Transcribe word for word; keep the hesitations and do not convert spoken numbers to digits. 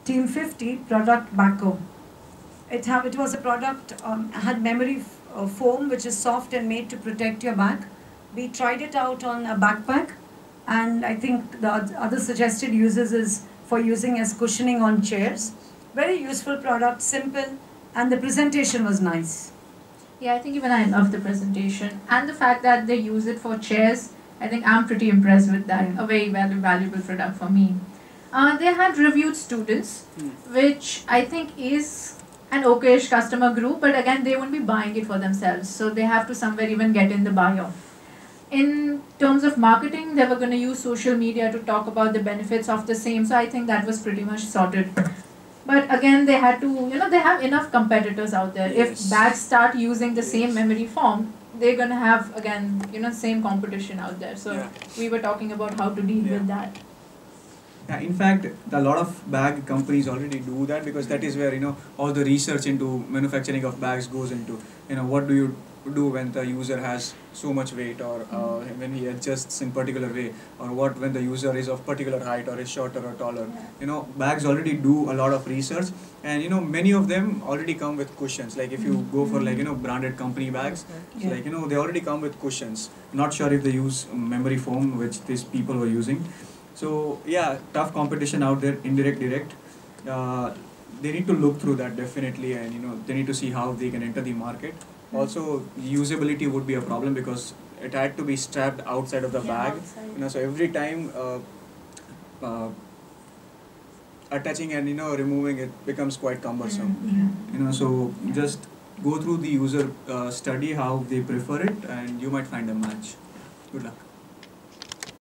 Team fifty product Backo. It, have, it was a product, um, had memory f- uh, foam which is soft and made to protect your back. We tried it out on a backpack, and I think the oth- other suggested uses is for using as cushioning on chairs. Very useful product, simple, and the presentation was nice. Yeah, I think even I love the presentation and the fact that they use it for chairs. I think I'm pretty impressed with that. Yeah. A very valu- valuable product for me. Uh, they had reviewed students, which I think is an okayish customer group, but again, they won't be buying it for themselves. So they have to somewhere even get in the bio. In terms of marketing, they were going to use social media to talk about the benefits of the same. So I think that was pretty much sorted. But again, they had to, you know, they have enough competitors out there. Yes. If bags start using the same Yes. memory form, they're going to have, again, you know, same competition out there. So Yeah. we were talking about how to deal Yeah. with that. Yeah, in fact, a lot of bag companies already do that, because that is where, you know, all the research into manufacturing of bags goes into. You know, what do you do when the user has so much weight, or uh, when he adjusts in particular way, or what when the user is of particular height or is shorter or taller. You know, bags already do a lot of research, and you know, many of them already come with cushions. Like if you go for, like, you know, branded company bags, Yeah. like, you know, they already come with cushions. Not sure if they use memory foam, which these people were using. So yeah, tough competition out there, indirect, direct. Uh, they need to look through that definitely, and you know, they need to see how they can enter the market. Also, usability would be a problem, because it had to be strapped outside of the Yeah, bag. outside. You know, so every time uh, uh, attaching and, you know, removing it becomes quite cumbersome. Yeah. You know, so just go through the user uh, study how they prefer it, and you might find a match. Good luck.